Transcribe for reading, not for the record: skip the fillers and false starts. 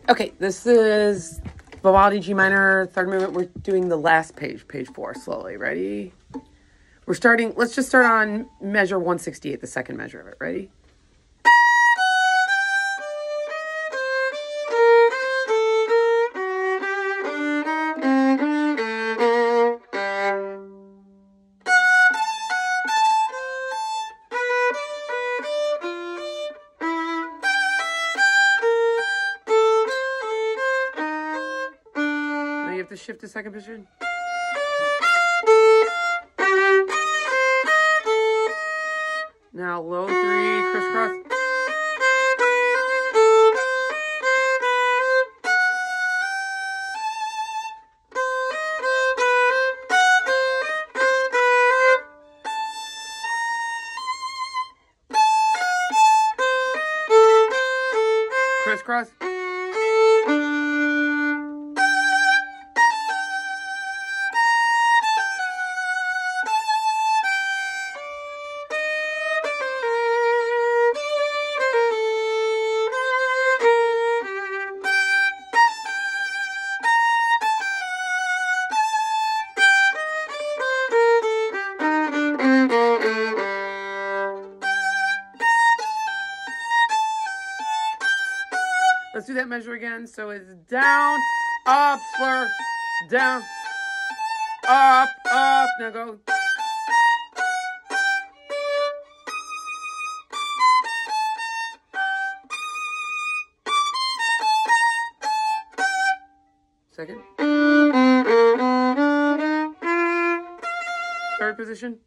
Okay, this is Vivaldi G minor, third movement. We're doing the last page, page 4, slowly. Ready? We're starting, let's just start on measure 168, the second measure of it. Ready? Now you have to shift to second position. Now low 3, crisscross. Crisscross. Let's do that measure again. So it's down, up, slur, down, up, up. Now go. Second. Third position.